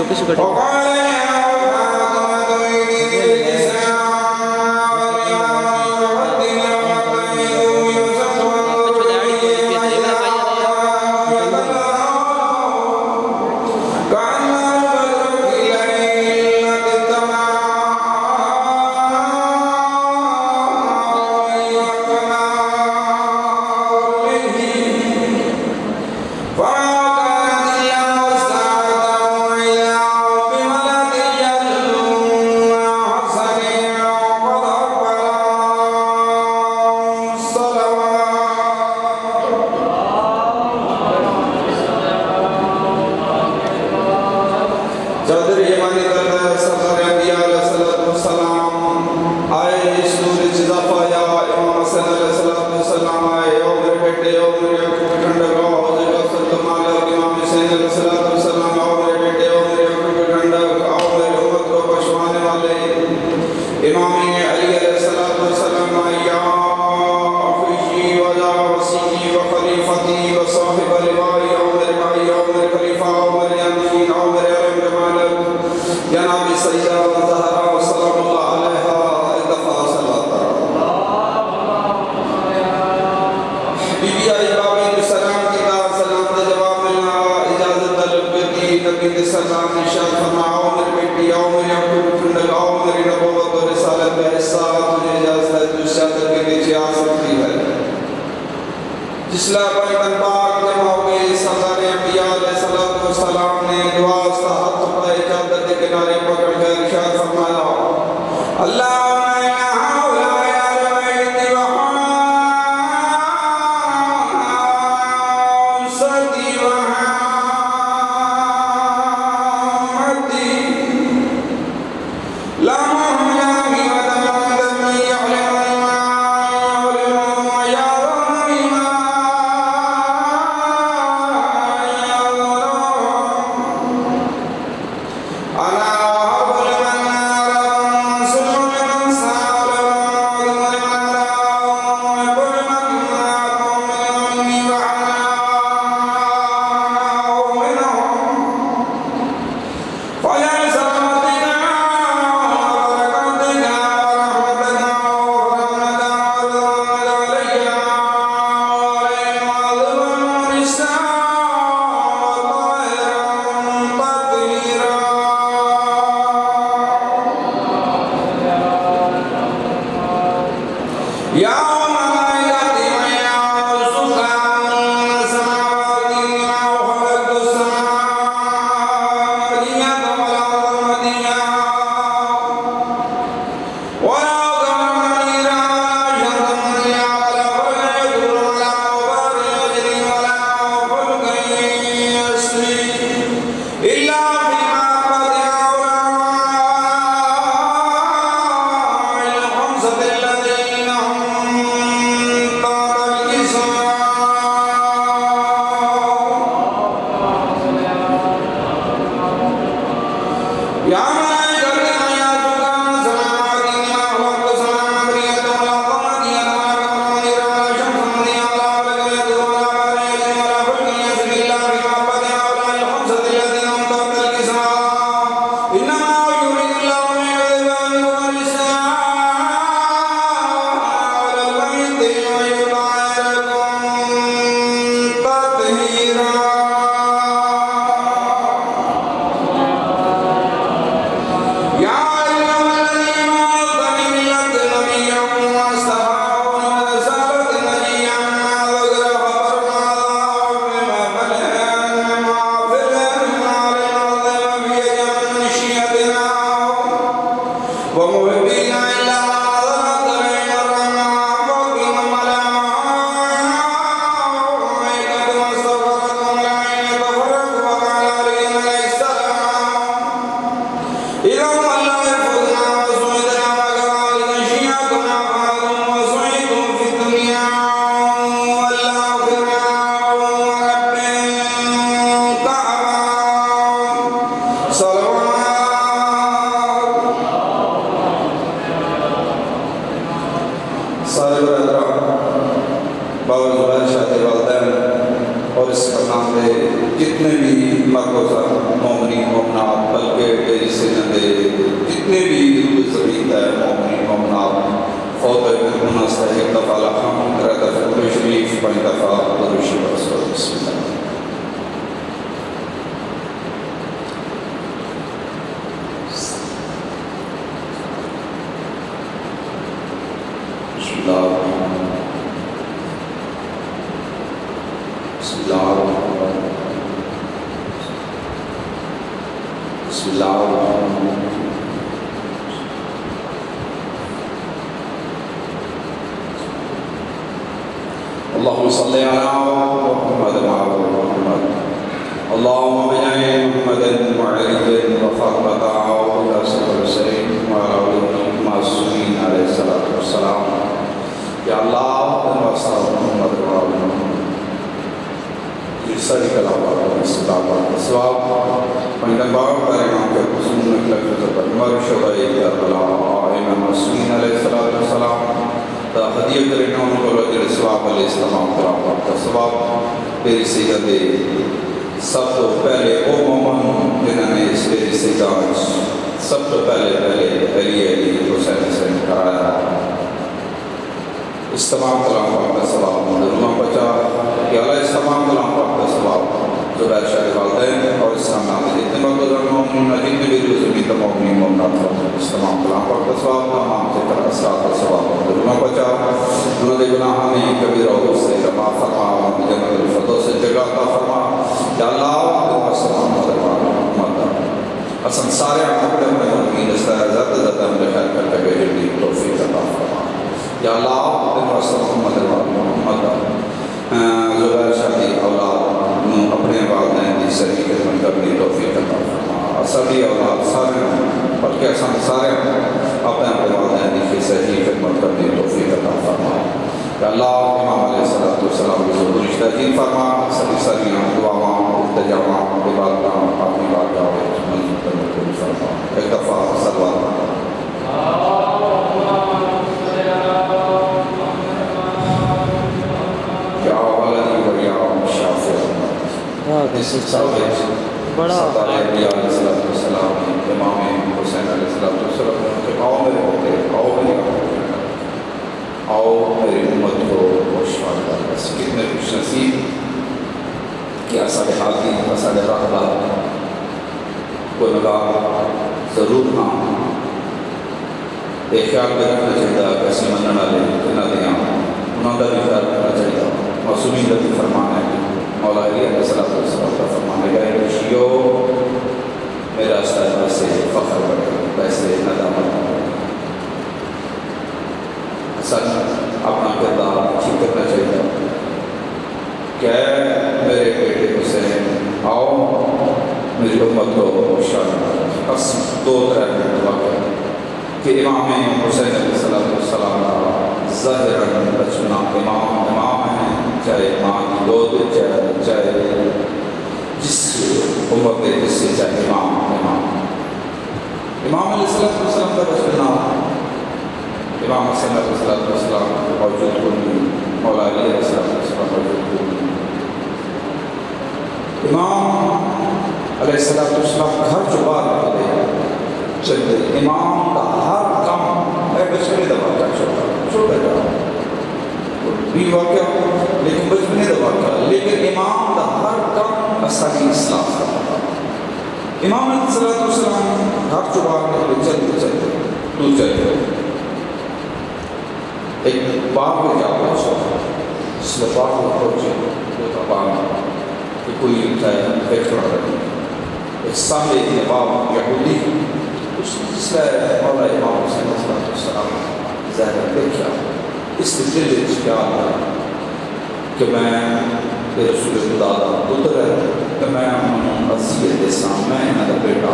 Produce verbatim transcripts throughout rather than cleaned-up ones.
اور اس کا نام ہے جتنے بھی مقبوضہ مومنین مومنات پہلی دفعہ درود شریف رسول بسم اللہ بسم اللہ بسم اللہ بسم اللہ اللهم صل على محمد وعلى محمد اللهم بجاه محمد وعلي وفاطمة وعلى سيدنا الحسين وعلى المعصومين عليه الصلاة والسلام يا الله وصل محمد وعلى محمد جسدك الأول والسلام والسلام من دبار بريمان كرسول نكلك تبر مرشد الله إمام المعصومين عليه الصلاة والسلام خدیہ کرنے ان کو لوگ سواب علیہ السلام کرام کا سواب پیری سیدہ دے سب تو پہلے او مومن جنہوں نے اس پیری سیدہ سب تو پہلے پہلے علی علی حسین حسین کرایا اس تمام کلام پاک کا سواب درما بچا کہ اللہ اس تمام کلام پاک کا سواب زبیر شاہ والدین اور اسلام نام جتنے مقدر مومن جتنے بھی جو زمین تمام مومنات اس تمام کلام پاک کا سواب تمام سے طرح اسرات کا سواب درما بچا انہوں نے گناہ میں کبیرہ ہو سے جمع فرما جنت الفردوس سے جگہ عطا فرما یا اللہ السلام علیکم محمد اصلا سارے اپنے اپنے مدین استعراض زیادہ زیادہ ہم نے خیال کر کے بیجر دی توفیق عطا فرما یا اللہ السلام علیکم محمد زبیر شاہی اولاد اپنے والدین کی صحیح خدمت کرنے توفیق عطا فرما سبھی اولاد سارے بلکہ اصلا سارے اپنے اپنے والدین کی صحیح خدمت کرنے توفیق عطا فرما یا اللہ امام علیہ السلام کی ضرور رشتہ جین فرما سبھی سریاں دعاواں التجاواں عبادتاں اپنی بات جاوے منظور کرنے کو فرما ایک دفعہ صلوات This is salvation. Satare Anbiya alayhi salam, Imam Hussain alayhi salam, کہ آؤ میرے ہوتے آؤ میرے ہوتے آؤ میری امت کو خوشحال کر بس کتنے خوش نصیب کہ اساڑے حاکی اساڑے راہبہ کوئی مگاہ ضرور ہاں ایک خیال میں رکھنا چاہیے کہ اسی مننا لے کنا دیاں انہوں نے بھی خیال رکھنا چاہیے معصومین کا بھی فرمان ہے مولا علی علیہ السلام کا فرمان ہے کہ شیعو میرا استاد ویسے فخر بڑھے ویسے ندامت اصل اپنا کردار ٹھیک کرنا چاہیے کہ میرے بیٹے حسین آؤ میری امت کو خوشحال بس دو تر منٹ وقت کہ امام حسین علیہ السلام کا ظاہراً بچپنا امام امام ہیں چاہے ماں کی دودھ چاہے چاہے جس امت کے جس سے چاہے امام امام امام علیہ السلام کا بچپنا امام حسین علیہ السلام موجود ہوئی مولا علی علیہ السلام موجود ہوئی امام علیہ السلام گھر جو بار رکھتے چلتے امام کا ہر کام ہے بچپنے دبا کا چھوٹا جا بھی واقعہ لیکن بچپنے دبا کا لیکن امام کا ہر کام اصلی اسلام کا امام علیہ السلام گھر جو بار رکھتے چلتے چلتے تو چلتے ایک باپ میں جا پہنچا اس میں باپ میں پہنچے وہ تھا باپ کہ کوئی چاہے بیٹھ رہا رہی ایک سامنے ایک باپ یہودی اس نے جس لئے مولا امام حسین علیہ السلام ظاہر دیکھا اس دل اس خیال ہے کہ میں رسول خدا دا پتر ہے کہ میں انہوں عزیت دے سامنے میں انہوں دا بیٹا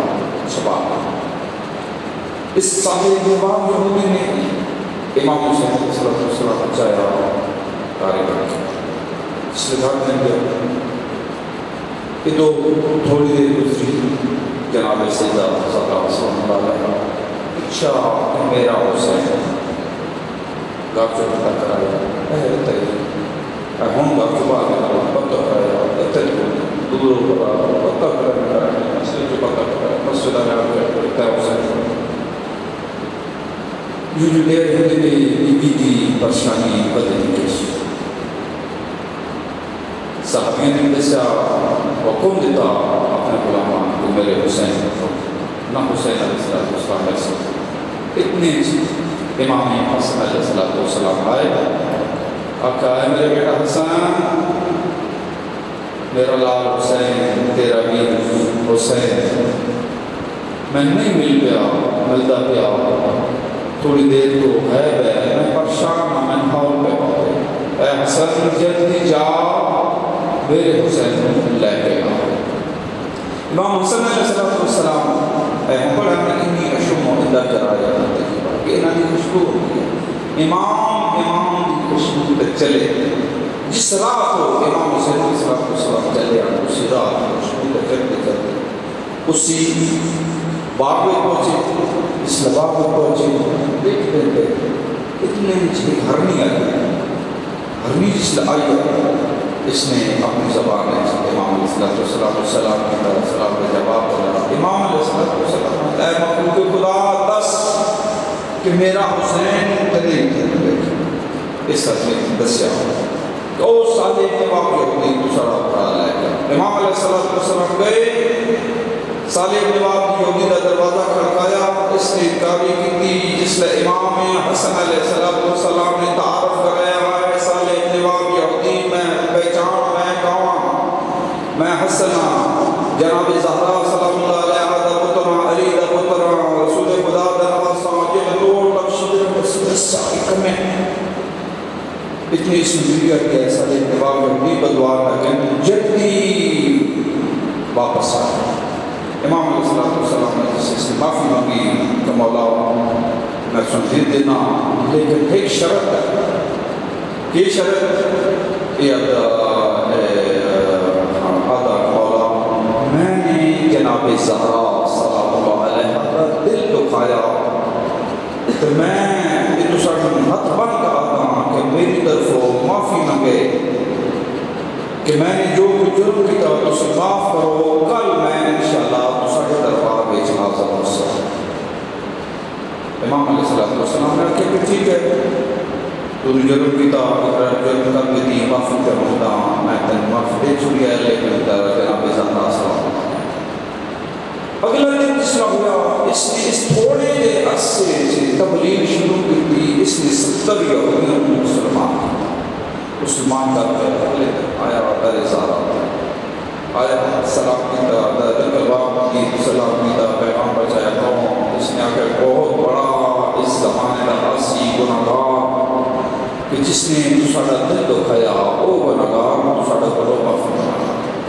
شباب اس صاحب باپ یہودی نے امام حسین علیہ السلام اچھایا کاری کرتا اس لئے گھر میں گیا کہ تو تھوڑی دیر گزری جناب سیدہ صلی اللہ علیہ وسلم اچھا میرا حسین گھر جو پتا کرایا اے تیری اے ہم گھر جو بار میں پتا کرایا اے تیری دوروں پر پتا کرایا مسجد جو پتا کرایا مسجد آنے آگے اے حسین یوں جو دیر ہوتے میں بی بی کی پرشانی بدلی کیسی نے جیسا حکم دیتا اپنے غلامان کو میرے حسین کو نہ حسین علیہ السلام ایسے اتنے امام حسن علیہ السلام آئے آقا ہے میرے بیٹا حسن میرا لال حسین تیرا ویر حسین میں نہیں مل گیا ملتا پیا تھوڑی دیر تو ہے بے میں پرشان میں حال پہ پاتے اے حسن جلدی جا میرے حسین لے کے آ امام حسن علیہ السلام اے ہم بڑا میں انی اشم و اندہ کرایا کہ انہوں نے خوشبو ہوگی امام امام کی خوشبو پہ چلے جس رات ہو امام حسین علیہ السلام چلے آئے اسی رات خوشبو پہ چلتے چلتے اسی باغ میں پہنچے اس لباغ میں پہنچے دیکھتے تھے اتنے مجھے ہرنی آئی ہرنی جس لئے آئی ہے اس نے اپنی زبان ہے امام علیہ السلام کی طرف سلام کا جواب دیا امام علیہ السلام اے مخلوق خدا دس کہ میرا حسین قریب تھے اس حد میں دسیا تو سادے کے واقعی اپنی دوسرا پڑا لے گا امام علیہ السلام گئے صالح ابن واب یہودی کا دروازہ کھڑکایا اس نے انکاری کی تھی جس لئے امام حسن علیہ السلام نے تعارف کرایا ہے صالح ابن واب یہودی میں پہچان میں کہاں میں حسن جناب زہرا صلی اللہ علیہ دا پترہ علی دا پترہ رسول خدا دا نواسا جن دور تک شدر سائق میں اتنی سنجیہ کہ صالح ابن واب یہودی بدوار لیکن جدی واپس آئے امام علیہ السلام نے جس سے معافی مانگی کہ مولا میں سنجید دینا لیکن ایک شرط ہے یہ شرط یہ آدھا مولا میں نے جناب زہرا صلی اللہ علیہ کا دل دکھایا تو میں یہ تو ساتھ ہاتھ بند کہا کہ میری طرف معافی مانگے کہ میں نے جو کچھ جرم کیا تو سے معاف کرو کل میں انشاءاللہ تو ساڑھے دربار بے جنازہ مرسل امام علیہ السلام نے کہا کہ ٹھیک ہے تو جرم کیا جرم کر دیتی معافی کر ہوتا میں تن معافی دے چھوڑی ہے لیکن جناب زہرا صلی اگلا دن جس طرح ہوا اس نے اس تھوڑے عرصے سے تبلیغ شروع کی تھی اس نے ستر یہودیوں کو مسلمان مسلمان کا پہلے آیا در زہرا آیا سلام کی دا در کلواب کی سلام کی دا پیغام بچایا قوم اس نے آکر بہت بڑا اس زمانے کا عاصی گناہگار کہ جس نے دوسرا دل دکھایا او گناہگار دوسرا دلو معافی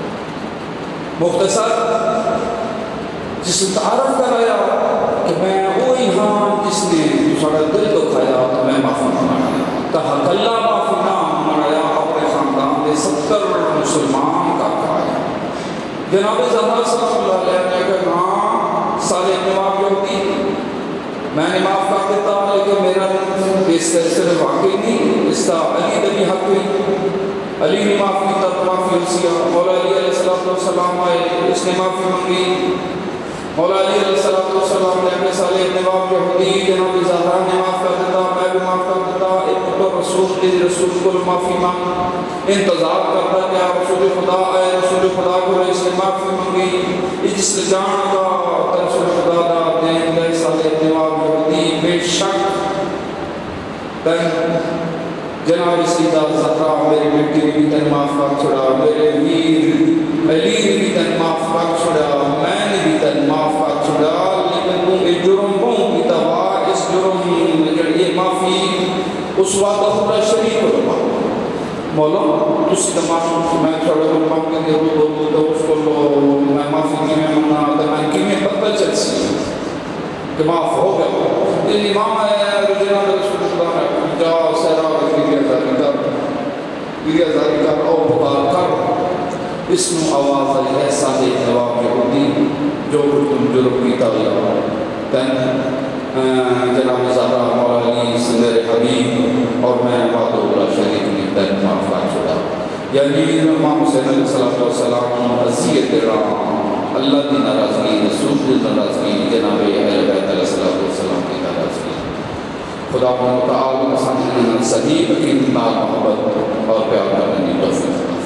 مختصر جس نے تعارف کرایا کہ میں وہی ہاں جس نے دوسرا دل دکھایا تو میں معافی منایا کہا اللہ معافی نہ منایا اپنے خاندان دے ستر مسلمان کا کرایا جناب زہرا صلی اللہ علیہ نے کہا ہاں صالح ابن واب یہودی میں نے معاف کر دیتا لیکن میرا اس سلسلے واقعی نہیں اس کا علی دبی حق ہوئی علی نے معاف کیتا تو معافی حسیہ مولا علی علیہ السلام آئے اس نے معافی منگی مولا علی علیہ السلام نے اپنے صالح ابن واب یہودی جناب زہرا نے معاف کر دیتا میں بھی معاف کر دیتا ایک تو رسول کے رسول کو معافی مانگ انتظار کرتا کہ آپ رسول خدا آئے رسول خدا کو اس نے معافی منگی جس نے جان کا رسول خدا دا دین گئے صالح ابن واب یہودی بے شک تن جناب سیدہ زہرا میری بیٹی نے بھی تن معاف کر چھڑا میرے ویر علی نے بھی تن معاف کر چھڑا میں نے بھی تن معاف کر چھڑا لیکن تم ایک جرم بہوں کی تبا اس جرم یہ معافی اس وقت اپنا شریک کروا مولا اس تمام میں چھوڑا کو مانگے دے تو تو اس کو میں معافی کی میں مننا تو میں کی میں پتہ چل سی کہ معاف ہو گیا یہ امام ہے جناب رسول اللہ نے جاؤ سیرا وزیر ازاری کر وزیر ازاری کر او پکار کر اس نو آواز آئی ہے صالح نواب یہودی جو کچھ تم جرم کی تغییر تن جناب زہرا مولا علی صدر حبیب اور میں وعدہ اللہ شریف نے تن معاف کر چھوڑا یعنی امام حسین علیہ السلام عزیت رام اللہ کی ناراضگی رسول کی ناراضگی جناب اہل بیت علیہ السلام کی ناراضگی خدا تعالی صحیح کی محبت اور پیار کرنے کی توفیق